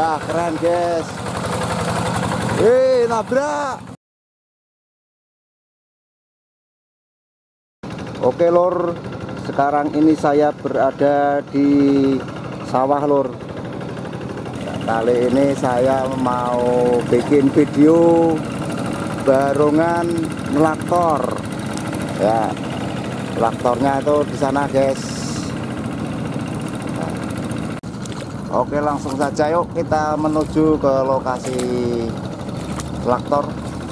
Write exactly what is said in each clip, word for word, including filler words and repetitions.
Ya keren guys. Wih, nabrak. Oke lor, sekarang ini saya berada di sawah lor. Kali ini saya mau bikin video barongan traktor. Ya, traktornya itu di sana guys. Nah. Oke, langsung saja yuk kita menuju ke lokasi traktor.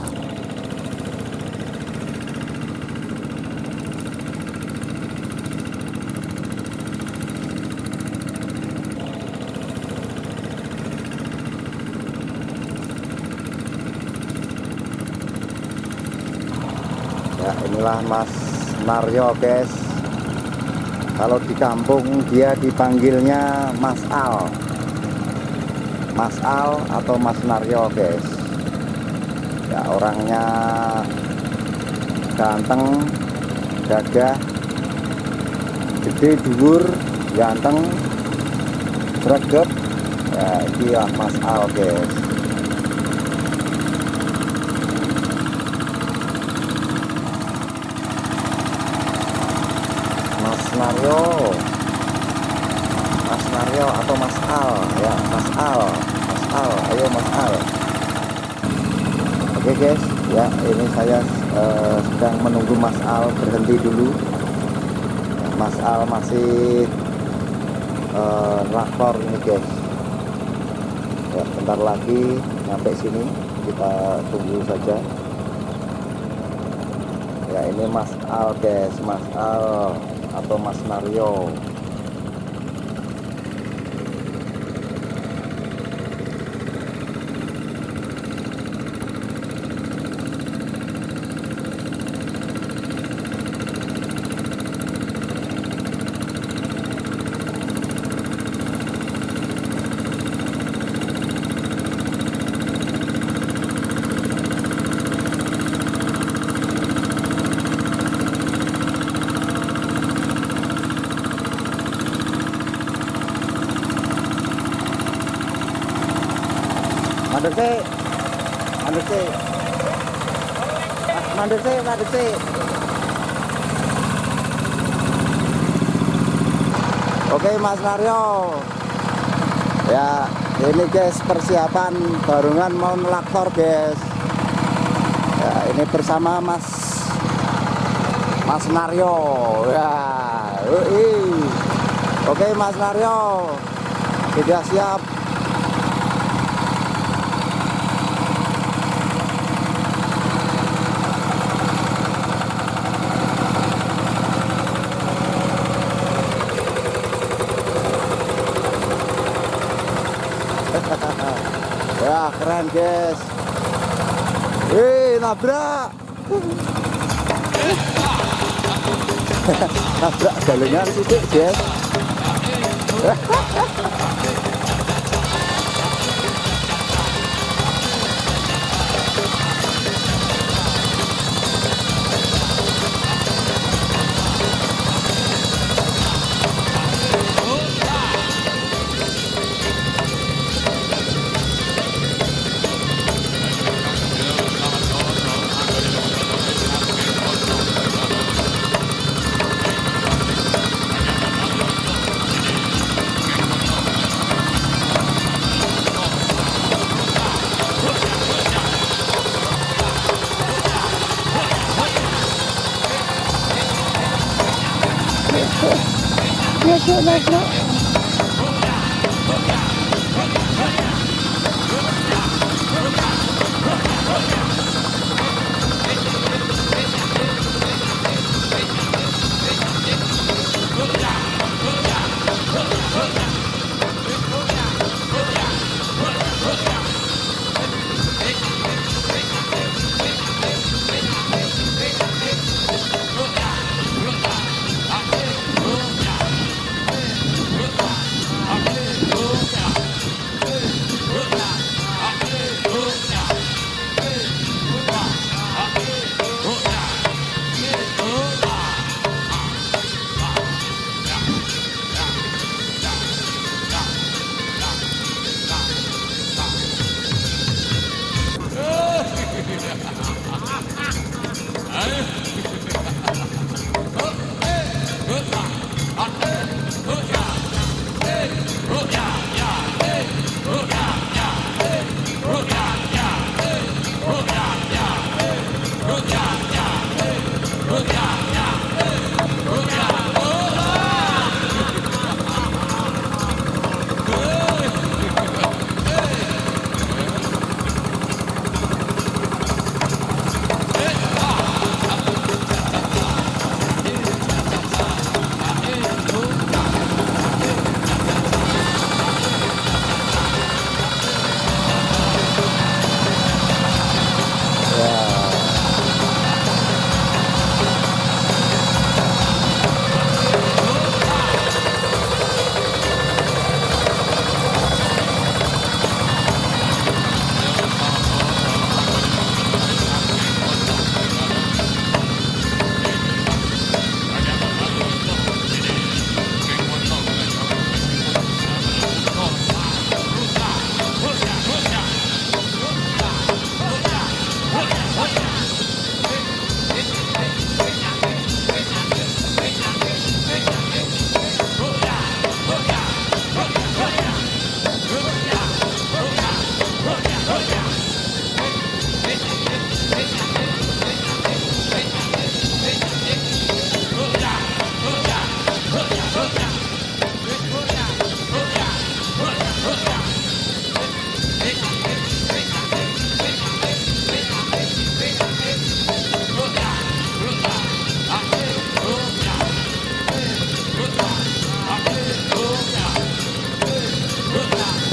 Ya, inilah Mas Naryo guys. Kalau di kampung dia dipanggilnya Mas Al. Mas Al atau Mas Naryo guys. Ya, orangnya ganteng, gagah, gede, dhuwur, ganteng, sregep. Ya, dia Mas Al guys. Mas Naryo, Mas Naryo atau Mas Al, ya Mas Al, Mas Al, ayo Mas Al. Oke guys, ya ini saya uh, sedang menunggu Mas Al berhenti dulu. Mas Al masih uh, traktor ini guys. Ya, bentar lagi sampai sini, kita tunggu saja. Ya ini Mas Al guys, Mas Al atau Mas Naryo. Mandek sih, mandek sih, mandek sih, mandek sih. Oke Mas Naryo, ya ini guys persiapan barongan mau traktor guys. Ya ini bersama Mas Mas Naryo, ya. Ui. Oke Mas Naryo, sudah siap. Ya keren guys. Wih, nabrak. Nabrak galengan sidik guys. Nabrak, nabrak.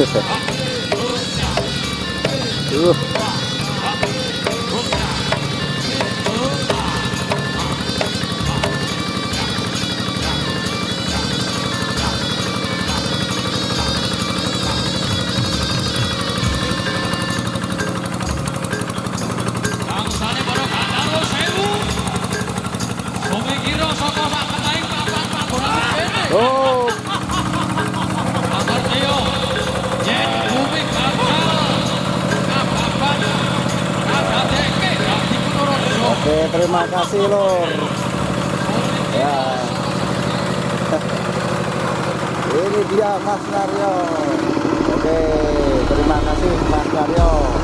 Uh. Oh. Oke, terima kasih Lur. Ya. Ini dia Mas Naryo. Oke, terima kasih Mas Naryo.